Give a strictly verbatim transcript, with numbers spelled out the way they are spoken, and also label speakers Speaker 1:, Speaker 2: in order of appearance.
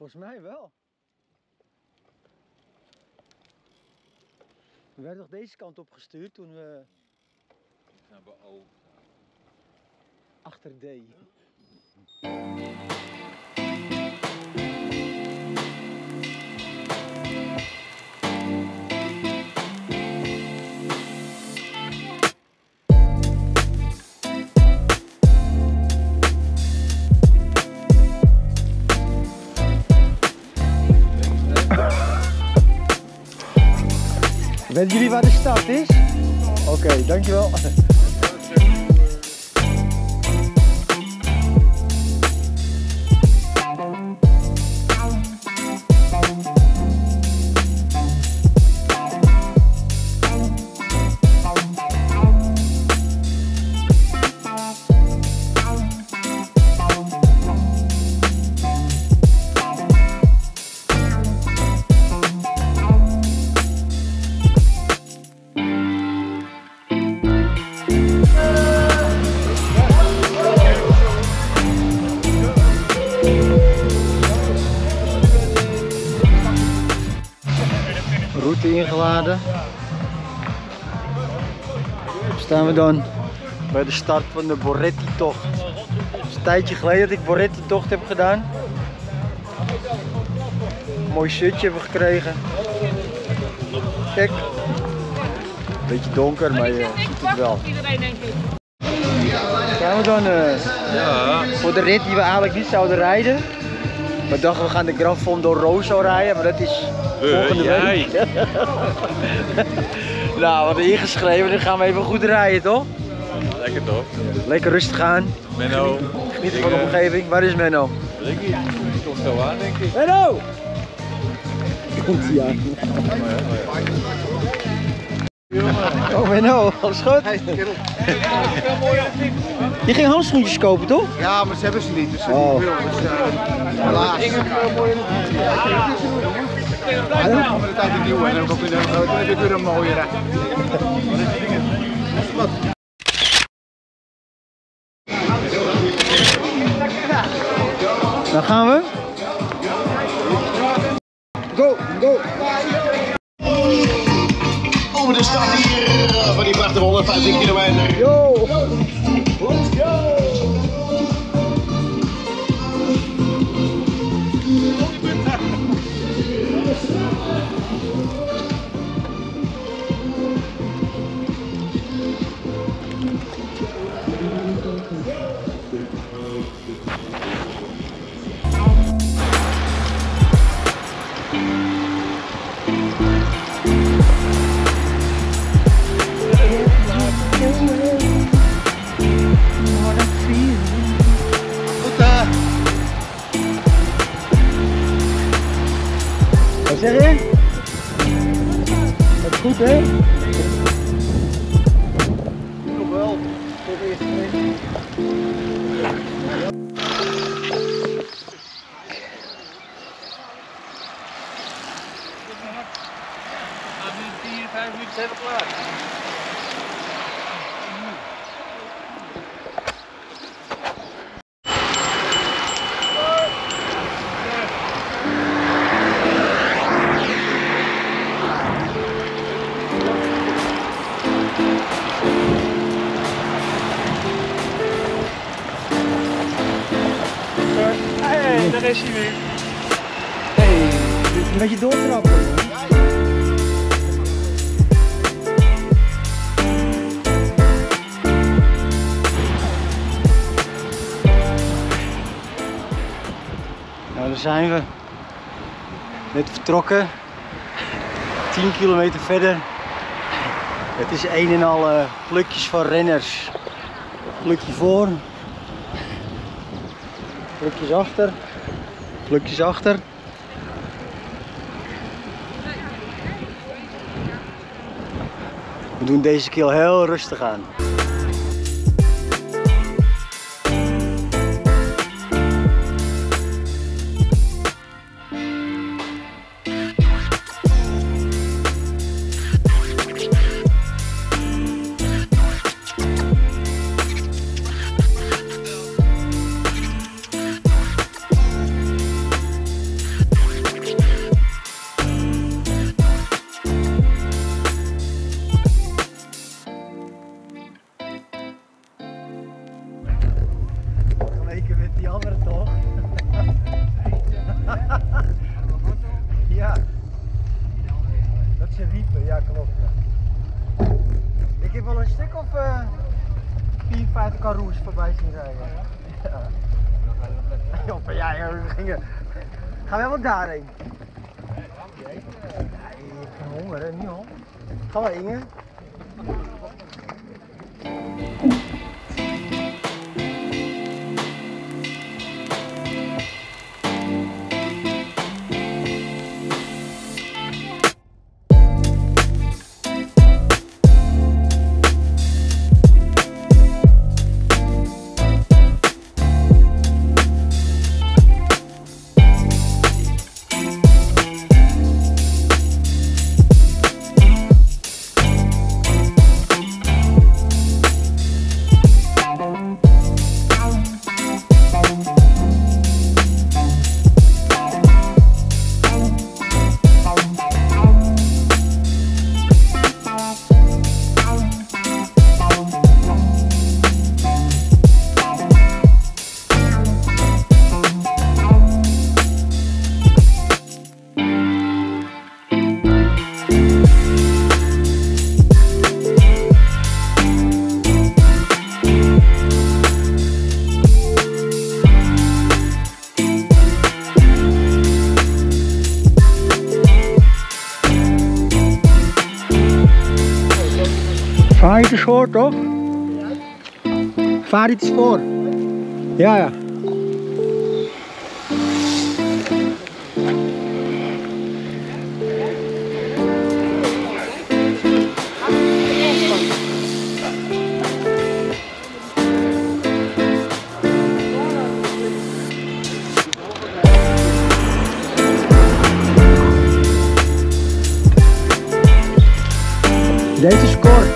Speaker 1: Volgens mij wel. We werden toch deze kant op gestuurd toen we...
Speaker 2: Gaan we over.
Speaker 1: Achter D. Weten jullie waar de stad is? Oké, okay, dankjewel. Route ingeladen. Staan we dan bij de start van de Boretti-tocht. Het is een tijdje geleden dat ik Boretti-tocht heb gedaan. Een mooi shirtje hebben we gekregen. Kijk. Beetje donker, maar je ziet het wel. Gaan we dan uh, ja. voor de rit die we eigenlijk niet zouden rijden. We dachten we gaan de Gran Fondo Rosso rijden, maar dat is volgende uh, week. Nou, we hadden ingeschreven, dan gaan we even goed rijden, toch?
Speaker 2: Lekker toch?
Speaker 1: Lekker rustig aan.
Speaker 2: Menno.
Speaker 1: Genieten van de omgeving. Waar is Menno?
Speaker 2: Weet ik niet. Die komt zo aan, denk ik.
Speaker 1: Menno! Komt hij aan. Oh Menno, alles goed? Je ging handschoentjes kopen, toch?
Speaker 3: Ja, maar ze hebben ze niet, dus ze
Speaker 1: oh.
Speaker 3: niet wil. Dus, uh, helaas. Ik heb veel mooie notitie. Ja, dan gaan we het uit de nieuwe en dan heb ik weer een mooie rij.
Speaker 1: Dan gaan we. Go, go!
Speaker 4: Over de stad hier van die prachtige honderdvijftig kilometer.
Speaker 1: Yo!
Speaker 4: Let's go!
Speaker 1: Wat zeg je? Dat is goed, hè? Nog wel. Voor de eerste keer.
Speaker 2: vier, vijf minuten zijn we klaar.
Speaker 1: Hey, daar is hij weer. Hey, een beetje doortrappen. Nou, daar zijn we. Net vertrokken. tien kilometer verder. Het is een en al uh, plukjes van renners. Plukje voor. Plukjes achter. Plukjes achter. We doen deze keer heel rustig aan. ze riepen, ja klopt. Ja. Ik heb wel een stuk of uh, vier, vijf karoes voorbij zien rijden. Ja. Ja, ja, ja, we gingen. Gaan we helemaal daarheen? Ja, ik heb honger, hè? Niet hoor. Ga maar, Inge. Vaar iets voor, toch? Vaar iets voor. Ja, ja. Deze is kort.